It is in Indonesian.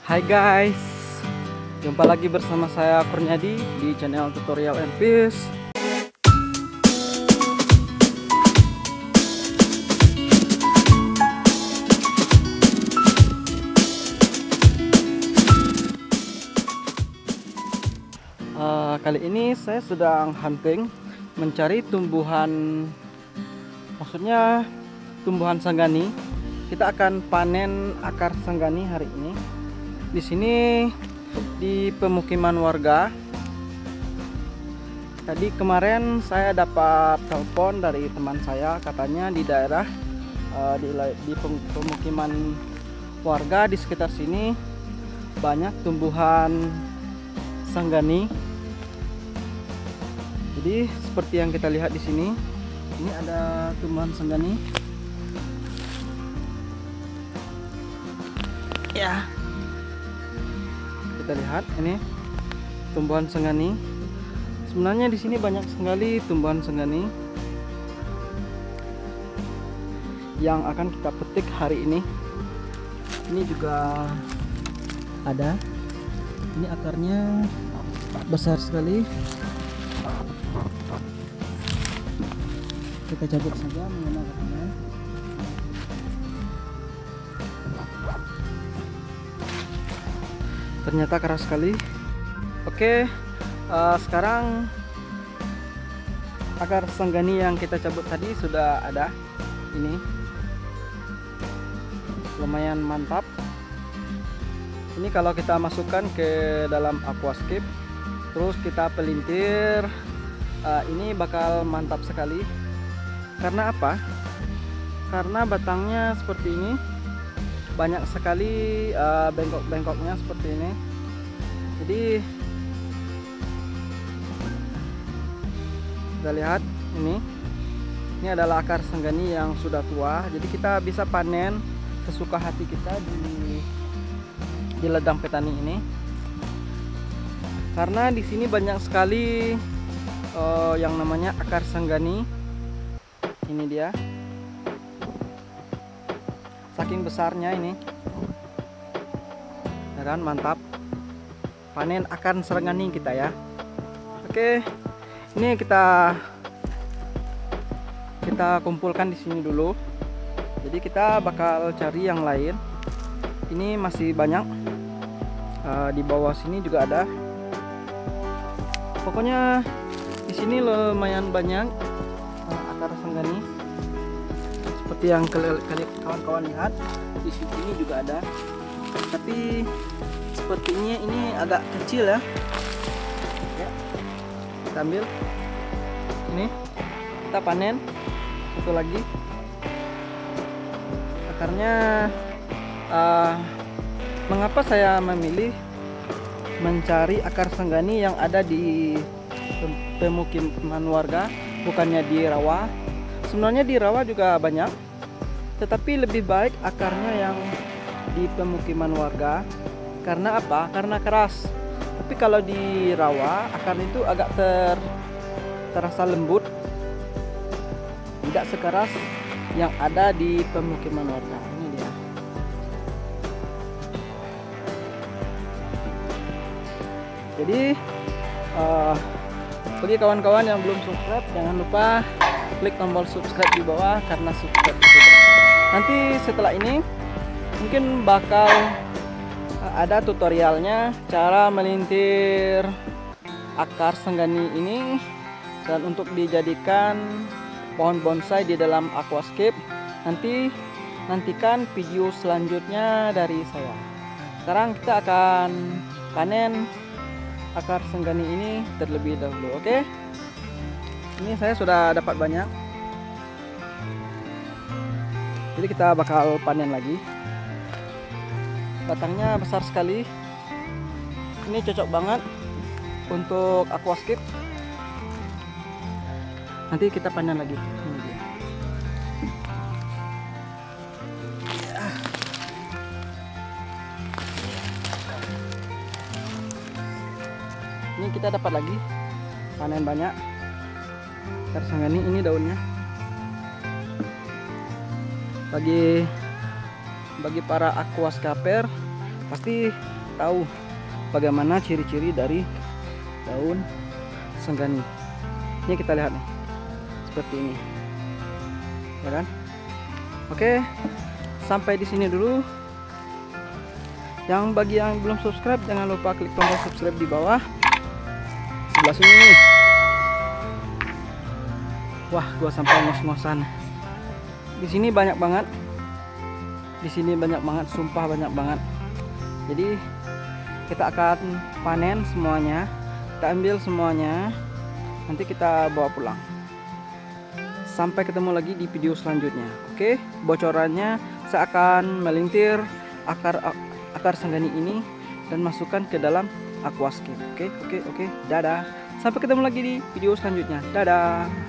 Hai guys, jumpa lagi bersama saya Kurniadi di channel Tutorial and Fish. Kali ini saya sedang hunting mencari tumbuhan, maksudnya tumbuhan sanggani. Kita akan panen akar sanggani hari ini. Di sini di pemukiman warga. Tadi kemarin saya dapat telepon dari teman saya, katanya di daerah di pemukiman warga di sekitar sini banyak tumbuhan sanggani. Jadi seperti yang kita lihat di sini, ini ada tumbuhan sanggani. Ya, kita lihat ini tumbuhan sanggani. Sebenarnya di sini banyak sekali tumbuhan sanggani yang akan kita petik hari ini. Ini juga ada. Ini akarnya besar sekali. Kita cabut saja menggunakan tangan. Ternyata keras sekali. Oke, sekarang akar sanggani yang kita cabut tadi sudah ada. Ini lumayan mantap. Ini kalau kita masukkan ke dalam aquascape, terus kita pelintir, ini bakal mantap sekali. Karena apa? Karena batangnya seperti ini, banyak sekali bengkok-bengkoknya seperti ini. Jadi kita lihat ini adalah akar sanggani yang sudah tua. Jadi kita bisa panen sesuka hati kita di ladang petani ini. Karena di sini banyak sekali yang namanya akar sanggani. Ini dia, saking besarnya ini, ya kan, mantap. Panen akar sanggani kita ya. Oke, ini kita kumpulkan di sini dulu. Jadi kita bakal cari yang lain. Ini masih banyak, di bawah sini juga ada. Pokoknya di sini lumayan banyak akar sanggani. Seperti yang kawan-kawan lihat, di sini juga ada. Tapi sepertinya ini agak kecil ya. Ya, kita ambil. Ini kita panen satu lagi. Akarnya, mengapa saya memilih mencari akar sanggani yang ada di pemukiman warga, bukannya di rawa. Sebenarnya di rawa juga banyak, tetapi lebih baik akarnya yang di pemukiman warga. Karena apa? Karena keras. Tapi kalau di rawa, akar itu agak terasa lembut, tidak sekeras yang ada di pemukiman warga. Ini dia. Jadi bagi kawan-kawan yang belum subscribe, jangan lupa klik tombol subscribe di bawah, karena subscribe itu nanti setelah ini mungkin bakal ada tutorialnya cara melintir akar sanggani ini dan untuk dijadikan pohon bonsai di dalam aquascape. Nantikan video selanjutnya dari saya. Sekarang kita akan panen akar sanggani ini terlebih dahulu. Oke, ini saya sudah dapat banyak, jadi kita bakal panen lagi. Batangnya besar sekali. Ini cocok banget untuk aquascape. Nanti kita panen lagi. Ini dia. Ini kita dapat lagi, panen banyak akar sanggani. Ini daunnya. Bagi para aquascaper pasti tahu bagaimana ciri-ciri dari daun senggani. Ini kita lihat nih, seperti ini, ya kan? Oke, sampai di sini dulu. Yang bagi yang belum subscribe, jangan lupa klik tombol subscribe di bawah sebelah sini nih. Wah, gua sampai ngos-ngosan. Di sini banyak banget. Di sini banyak banget, sumpah banyak banget. Jadi kita akan panen semuanya, kita ambil semuanya, nanti kita bawa pulang. Sampai ketemu lagi di video selanjutnya. Oke, bocorannya saya akan melintir akar senggani ini dan masukkan ke dalam aquascape. Oke. Dadah. Sampai ketemu lagi di video selanjutnya. Dadah.